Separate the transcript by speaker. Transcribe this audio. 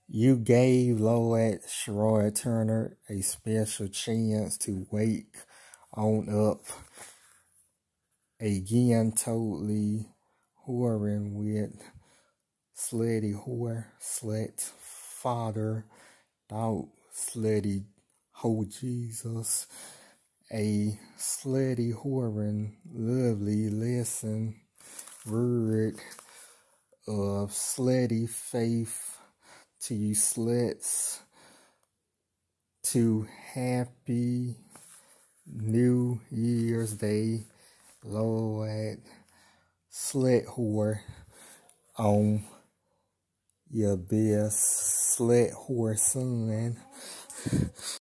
Speaker 1: You gave Turner a special chance to wake on up again, totally whoring with slutty whore, slut father, dog slutty ho Jesus, a slutty whoring lovely lesson word of slutty faith to you sluts, to happy New Year's Day, Lord, slut whore on your best slut whore son.